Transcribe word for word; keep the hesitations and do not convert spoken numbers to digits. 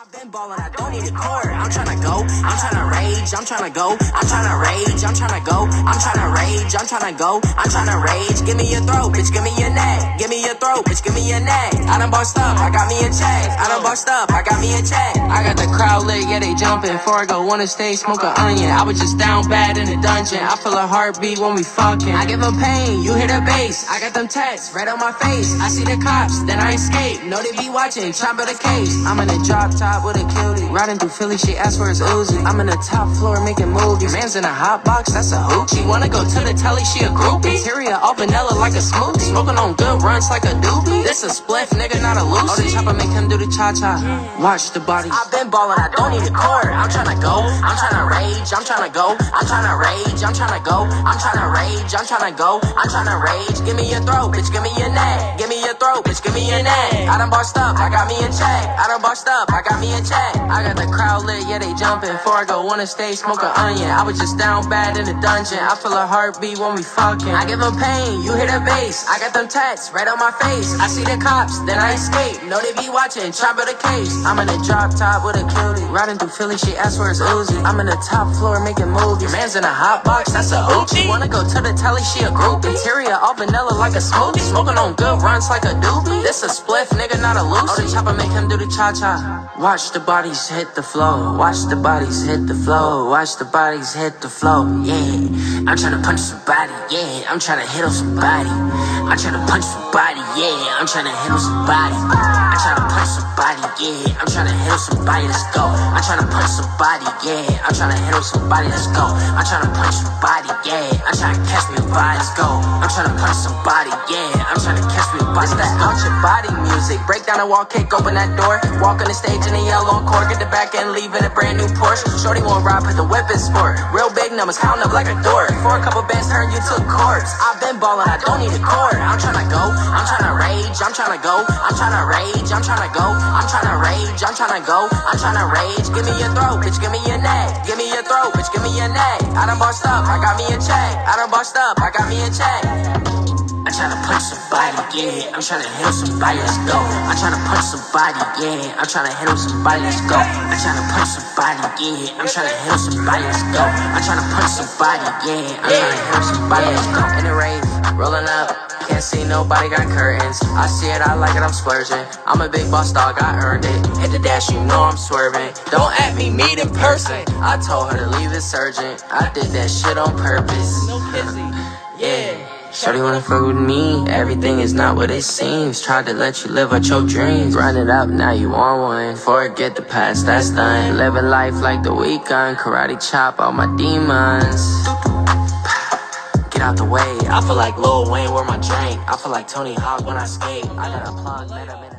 I've been ballin', I don't need a court. I'm tryna go, I'm tryna rage, I'm tryna go, I'm tryna rage, I'm tryna go, I'm tryna rage, I'm tryna go, I'm tryna rage. Give me your throat, bitch, give me your neck. Give me your throat, bitch, give me your neck. I done bossed up, I got me a check. I done bossed up, I got me a check. I got the crowd lit, yeah, they jumping. Before I go, wanna stay, smoke an onion. I was just down bad in the dungeon. I feel a heartbeat when we fucking. I give them pain, you hear the bass. I got them texts right on my face. I see the cops, then I escape. Know they be watching, try build a case. I'm in a drop top with a cutie. Riding through Philly, she asked for his Uzi. I'm in the top floor making movies. Man's in a hot box, that's a hoochie. Wanna go to the telly, she a groupie. Interior all vanilla like a smoothie. Smoking on good runs like a doobie. This a spliff, nigga, not a Lucy. Oh, the chopper make him do the cha-cha. Watch the body. I've been ballin', I don't need a court. I'm tryna go, I'm tryna rage, I'm tryna go, I'm tryna rage, I'm tryna go, I'm tryna rage, I'm tryna go, I'm tryna rage. Give me your throat, bitch, give me your neck. Give me your throat, bitch, give me your neck. I done bossed up, I got me a check. I done bossed up, I got me a check. I got the crowd lit, yeah, they jumping. Before I go, wanna stay, smoke an onion. I was just down bad in the dungeon. I feel a heartbeat when we fucking. I give them pain, you hear the bass. I got them texts right on my face. I see the cops, then I escape. Know they be watching, try build a case. I'm in a drop top with a cutie. Riding through Philly, she asked for his Uzi. I'm in the top floor making movies. Man's in a hot box, that's a hoochie. Wanna go to the telly, she a groupie. Interior all vanilla like a smoothie. Smoking on good runs like a doobie. This a spliff, nigga, not a Lucy. Oh, the chopper make him do the cha-cha. Watch the bodies hit the floor. Watch the bodies hit the floor. Watch the bodies hit the floor. Yeah, I'm tryna punch somebody. Yeah, I'm tryna hit on somebody. I'm tryna punch somebody. Yeah, I'm tryna hit on somebody. I'm tryna punch somebody. Yeah, I'm tryna hit on somebody. Let's go. I'm tryna punch somebody. Yeah, I'm tryna hit on somebody. Let's go. I'm tryna punch somebody. Yeah, I'm tryna catch me a body. Let's go. I'm tryna punch somebody. Yeah, I'm tryna catch me a body. It's that out your body music. Break down the wall, kick open that door. Walk on the stage in a yellow cord. Get the back end, leave in a brand new Porsche. Shorty won't ride, put the whip in sport. Real big numbers, count up like a door. For a couple bands, turn you to a corpse. I've been ballin', I don't need a court. I'm tryna go, I'm tryna rage, I'm tryna go, I'm tryna rage, I'm tryna go, I'm tryna rage, I'm tryna go, I'm tryna rage. Give me your throat, bitch, give me your neck. Give me your throat, bitch, give me your neck. I done bossed up, I got me a check. I done bossed up, I got me a check. I'm tryna punch somebody, yeah. I'm tryna hit on somebody, let's go. I'm tryna punch somebody, yeah. I'm tryna hit on somebody, let's go. I'm tryna punch somebody, yeah. I'm tryna hit on somebody, let's go. I'm tryna punch somebody, yeah. I'm tryna hit on somebody, let's go. In the rave, rolling up. Can't see nobody, got curtains. I see it, I like it, I'm splurging. I'm a big boss dog, I earned it. Hit the dash, you know I'm swerving. Don't at me, meet in person. I told her to leave it urgent. I did that shit on purpose. No kissing, yeah. Shorty wanna fuck with me, everything is not what it seems. Tried to let you live out your dreams. Run it up, now you want one. Forget the past, that's done. Living life like the weekend. Karate chop all my demons. Get out the way, I feel like Lil Wayne, where my drink. I feel like Tony Hawk when I skate. I got a plug, let him in.